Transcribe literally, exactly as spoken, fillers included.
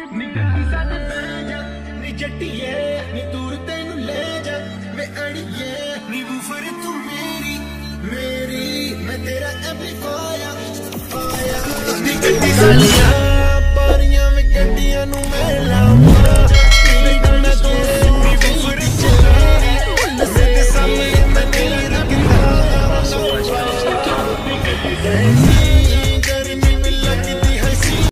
ਨੀ ਗੱਡੀ ਸਾਡੇ ਬਹਿ ਜਾ ਨੀ ਜੱਟੀਏ ਨੀ ਦੂਰ ਤੈਨੂੰ ਲੈ ਜਾ ਵੇ ਅੜੀਏ ਨੀ ਬੂਫਰ ਤੂੰ ਮੇਰੀ ਮੇਰੀ ਮੈਂ ਤੇਰਾ ਐਂਪਲੀਫਾਇਰ ਆਇਆ ਨੀ ਗੱਡੀ ਸਾਲੀਆਂ ਪਾਰੀਆਂ ਵੇ ਗੱਡੀਆਂ ਨੂੰ ਮੈਂ ਲਾਵਾਂ ਨੀ ਮੈਂ ਤੂੰ ਨੀ ਬੂਫਰ ਤੂੰ ਨਸੇ ਦੇ ਸਾਹਮਣੇ ਮੈਂ ਤੇਰਾ ਰੱਖਦਾ